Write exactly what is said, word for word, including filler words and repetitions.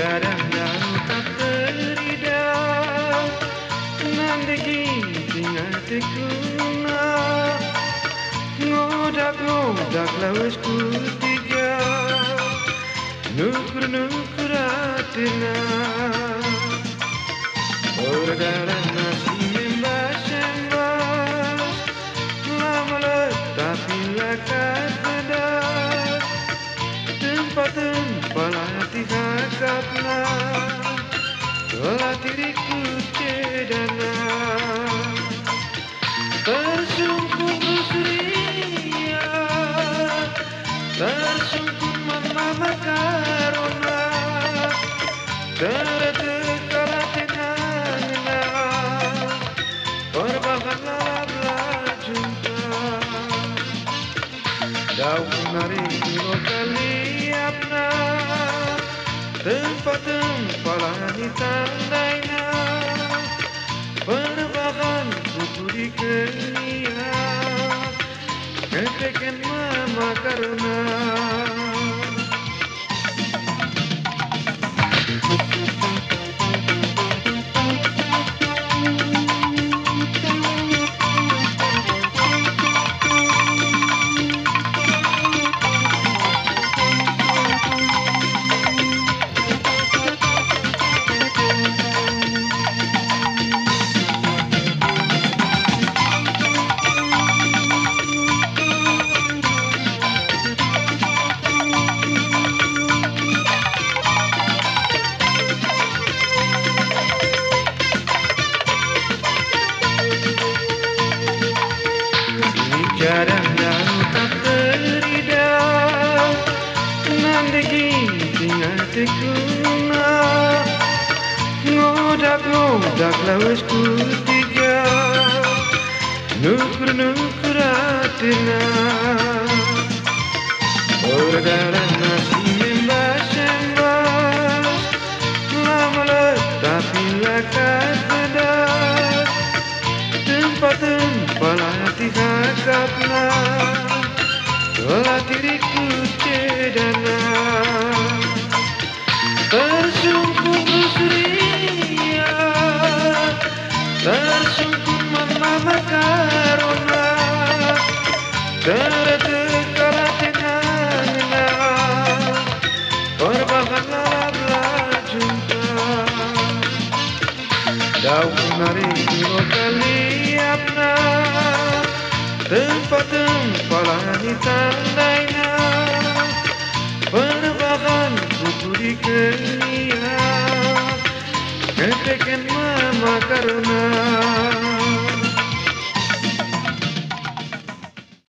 Kadang tak teridak nandegi tinggal tekuna ngodak ngodak lawes kutiga nukur nukur atina orgaran nasi membas membas lama tapi lakat bedas tempat tempat hati hakapna telah diriku cedana tersungkur berseria tersungkur mama makarona tertekar tenangnya perbahanlah jumpa daun nari kilo kali apna tempat-tempat ni tandainya perbahan buku di kenia kekeken mama karena Kadang tak teridak nandegi tinggal tekuna ngodak ngodak lawes kutiga nukur nukur atina orgaran nasi membas membas lama tapi lakat bedas tempat-tempat hati hakapna telah diriku cedana tersungkur berseria tersungkur mama makarona tertekar tenangnya perbahanlah jumpa daun nari kilo kali apna tempat-tempat ni tandainya perbahan buku di kenia kekeken mama karena